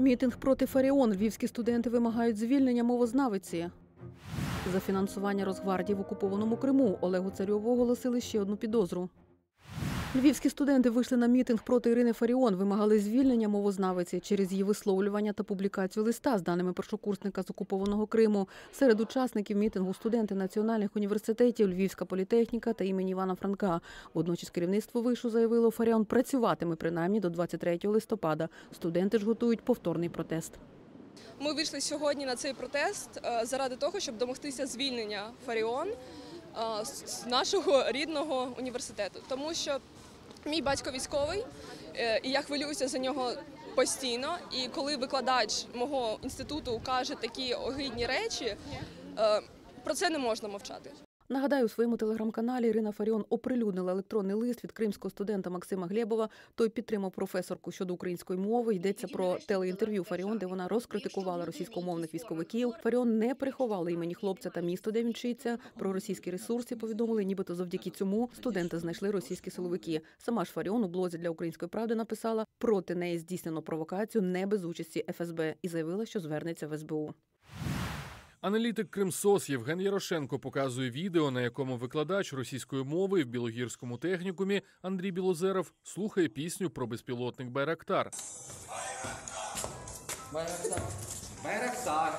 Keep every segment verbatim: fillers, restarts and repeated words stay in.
Мітинг проти Фаріон. Львівські студенти вимагають звільнення мовознавиці. За фінансування Росгвардії в окупованому Криму Олегу Царьову оголосили ще одну підозру. Львівські студенти вийшли на мітинг проти Ірини Фаріон, вимагали звільнення мовознавиці через її висловлювання та публікацію листа з даними першокурсника з окупованого Криму. Серед учасників мітингу студенти національних університетів, Львівська політехніка та імені Івана Франка. Водночас керівництво вишу заявило, Фаріон працюватиме принаймні до двадцять третього листопада. Студенти ж готують повторний протест. Ми вийшли сьогодні на цей протест заради того, щоб домогтися звільнення Фаріон з нашого рідного університету. Тому що мій батько військовий, і я хвилююся за нього постійно. І коли викладач мого інституту каже такі огидні речі, про це не можна мовчати. Нагадаю, у своєму телеграм-каналі Ірина Фаріон оприлюднила електронний лист від кримського студента Максима Глєбова. Той підтримав професорку щодо української мови. Йдеться про телеінтерв'ю Фаріон, де вона розкритикувала російськомовних військовиків. Фаріон не приховала імені хлопця та місто, де він вчиться. Про російські ресурси повідомили, нібито завдяки цьому студенти знайшли російські силовики. Сама ж Фаріон у блозі для «Української правди» написала, проти неї здійснено провокацію не без участі еф ес бе і заявила, що звернеться в ес бе у. Аналітик Кримсос Євген Ярошенко показує відео, на якому викладач російської мови в Білогірському технікумі Андрій Білозеров слухає пісню про безпілотник «Байрактар». Байрактар. Байрактар.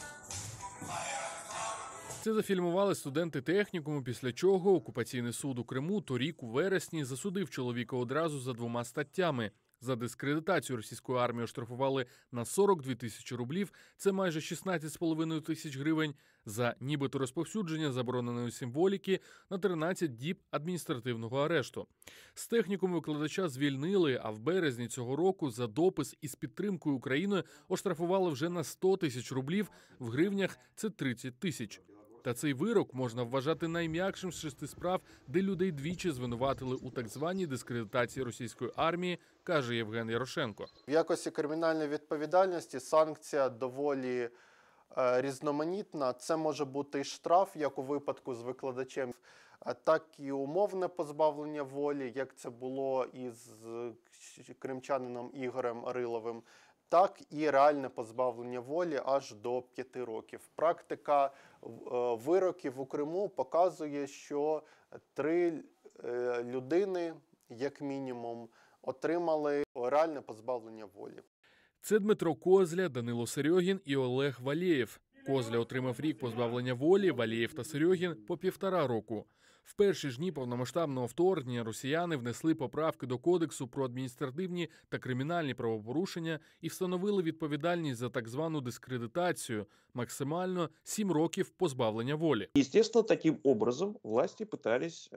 Це зафільмували студенти технікуму, після чого окупаційний суд у Криму торік у вересні засудив чоловіка одразу за двома статтями. За дискредитацію російської армії оштрафували на сорок дві тисячі рублів, це майже шістнадцять з половиною тисяч гривень, за нібито розповсюдження забороненої символіки на тринадцять діб адміністративного арешту. З технікуму викладача звільнили, а в березні цього року за допис із підтримкою України оштрафували вже на сто тисяч рублів, в гривнях це тридцять тисяч. Та цей вирок можна вважати найм'якшим з шести справ, де людей двічі звинуватили у так званій дискредитації російської армії, каже Євген Ярошенко. В якості кримінальної відповідальності санкція доволі е, різноманітна. Це може бути і штраф, як у випадку з викладачем, так і умовне позбавлення волі, як це було із кримчанином Ігорем Риловим, так і реальне позбавлення волі аж до п'яти років. Практика вироків у Криму показує, що три людини, як мінімум, отримали реальне позбавлення волі. Це Дмитро Козля, Данило Серьогін і Олег Валєєв. Козля отримав рік позбавлення волі, Валєєв та Серьогін – по півтора року. В перші ж дні повномасштабного вторгнення росіяни внесли поправки до Кодексу про адміністративні та кримінальні правопорушення і встановили відповідальність за так звану дискредитацію – максимально сім років позбавлення волі. Естественно, таким образом власти пытались,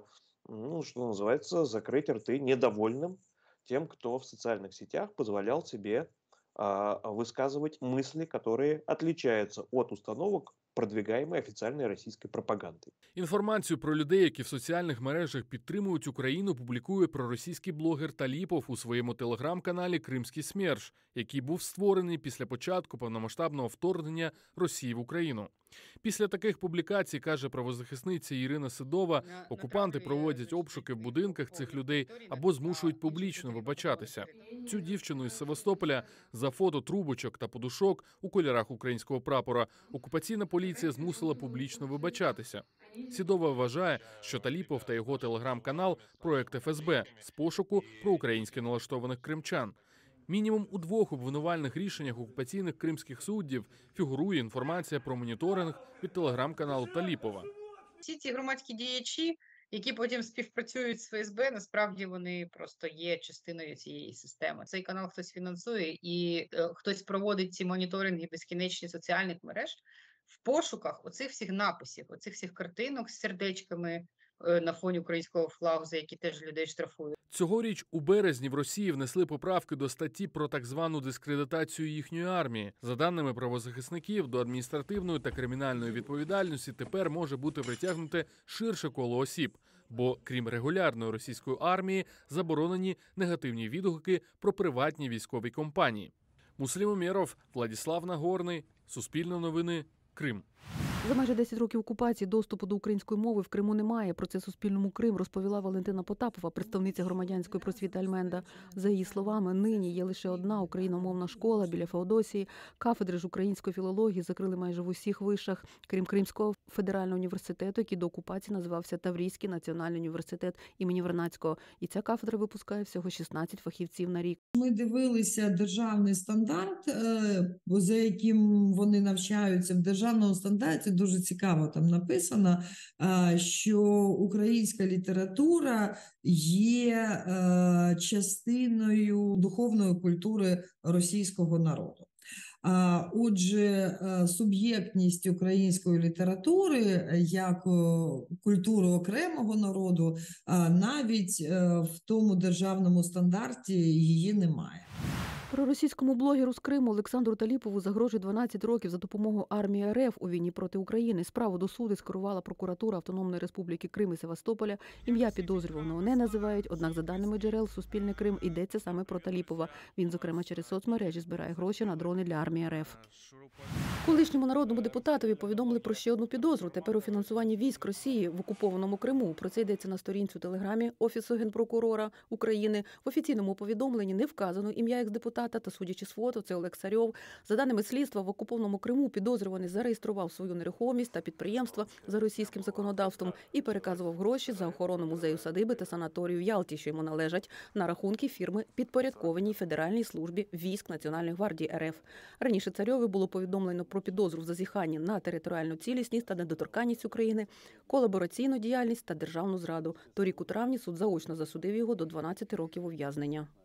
ну, что называется, закрыть рты недовольным тем, кто в социальных сетях позволял себе высказывать мысли, которые отличаются от установок, продвигаємої офіційної російської пропаганди. Інформацію про людей, які в соціальних мережах підтримують Україну, публікує проросійський блогер Таліпов у своєму телеграм-каналі «Кримський СМЕРШ», який був створений після початку повномасштабного вторгнення Росії в Україну. Після таких публікацій, каже правозахисниця Ірина Сидова, окупанти проводять обшуки в будинках цих людей або змушують публічно вибачатися. Цю дівчину із Севастополя за фото трубочок та подушок у кольорах українського прапора окупаційна поліція змусила публічно вибачатися. Сідова вважає, що Таліпов та його телеграм-канал – проект еф ес бе з пошуку проукраїнськи налаштованих кримчан. Мінімум у двох обвинувальних рішеннях окупаційних кримських суддів фігурує інформація про моніторинг від телеграм-каналу Таліпова. Всі ці громадські діячі, які потім співпрацюють з еф ес бе, насправді вони просто є частиною цієї системи. Цей канал хтось фінансує і е, хтось проводить ці моніторинги безкінечні соціальних мереж в пошуках оцих всіх написів, оцих всіх картинок з сердечками е, на фоні українського флагу, за які теж людей штрафують. Цьогоріч у березні в Росії внесли поправки до статті про так звану дискредитацію їхньої армії. За даними правозахисників, до адміністративної та кримінальної відповідальності тепер може бути притягнуте ширше коло осіб, бо крім регулярної російської армії заборонені негативні відгуки про приватні військові компанії. Муслім Умєров, Владислав Нагорний, Суспільне новини, Крим. За майже десять років окупації доступу до української мови в Криму немає. Про це Суспільному Крим розповіла Валентина Потапова, представниця громадянської просвіти Альменда. За її словами, нині є лише одна україномовна школа біля Феодосії. Кафедри ж української філології закрили майже в усіх вишах, крім Кримського федерального університету, який до окупації називався Таврійський національний університет імені Вернадського. І ця кафедра випускає всього шістнадцять фахівців на рік. Ми дивилися державний стандарт, е, за яким вони навчаються. В державному стандарті дуже цікаво там написано, е, що українська література є е, частиною духовної культури російського народу. А отже, е, суб'єктність української літератури як е, культури окремого народу, е, навіть е, в тому державному стандарті її немає. Проросійському блогеру з Криму Олександру Таліпову загрожує дванадцять років за допомогою армії РФ у війні проти України. Справу до суду скерувала прокуратура Автономної Республіки Крим і Севастополя. Ім'я підозрюваного не називають, однак за даними джерел Суспільне Крим йдеться саме про Таліпова. Він, зокрема, через соцмережі збирає гроші на дрони для армії РФ. Колишньому народному депутатові повідомили про ще одну підозру. Тепер у фінансуванні військ Росії в окупованому Криму. Про це йдеться на сторінці у телеграмі Офісу Генпрокурора України. В офіційному повідомленні не вказано ім'я екс-депутата, та, судячи з фото, це Олег Царьов. За даними слідства, в окупованому Криму підозрюваний зареєстрував свою нерухомість та підприємства за російським законодавством і переказував гроші за охорону музею садиби та санаторію в Ялті, що йому належать, на рахунки фірми, підпорядкованій Федеральній службі військ Національної гвардії РФ. Раніше Царьові було повідомлено про підозру в зазіханні на територіальну цілісність та недоторканність України, колабораційну діяльність та державну зраду. Торік у травні суд заочно засудив його до дванадцяти років ув'язнення.